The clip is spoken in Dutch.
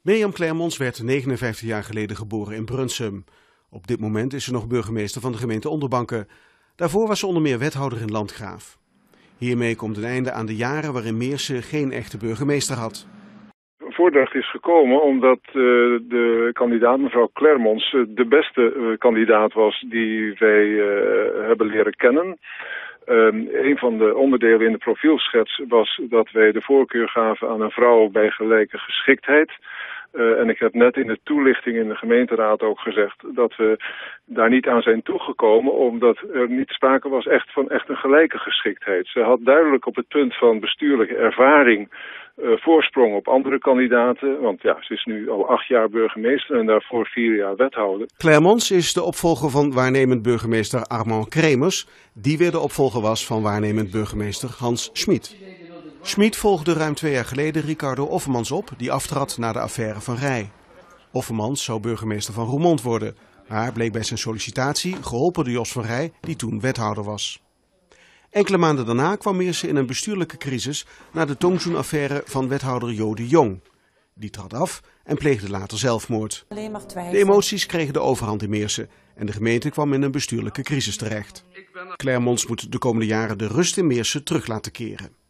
Mirjam Clermonts werd 59 jaar geleden geboren in Brunsum. Op dit moment is ze nog burgemeester van de gemeente Onderbanken. Daarvoor was ze onder meer wethouder in Landgraaf. Hiermee komt een einde aan de jaren waarin Meersen geen echte burgemeester had. Voordracht is gekomen omdat de kandidaat mevrouw Clermonts de beste kandidaat was die wij hebben leren kennen. Een van de onderdelen in de profielschets was dat wij de voorkeur gaven aan een vrouw bij gelijke geschiktheid. En ik heb net in de toelichting in de gemeenteraad ook gezegd dat we daar niet aan zijn toegekomen, omdat er niet sprake was van een gelijke geschiktheid. Ze had duidelijk op het punt van bestuurlijke ervaring voorsprong op andere kandidaten, want ja, ze is nu al 8 jaar burgemeester en daarvoor 4 jaar wethouder. Clermonts is de opvolger van waarnemend burgemeester Armand Kremers, die weer de opvolger was van waarnemend burgemeester Hans Schmid. Schmid volgde ruim 2 jaar geleden Ricardo Offermans op, die aftrad na de affaire van Rij. Offermans zou burgemeester van Roermond worden, maar bleek bij zijn sollicitatie geholpen door Jos van Rij, die toen wethouder was. Enkele maanden daarna kwam Meersen in een bestuurlijke crisis na de Tongzoen-affaire van wethouder Jo de Jong. Die trad af en pleegde later zelfmoord. De emoties kregen de overhand in Meersen en de gemeente kwam in een bestuurlijke crisis terecht. Clermonts moet de komende jaren de rust in Meersen terug laten keren.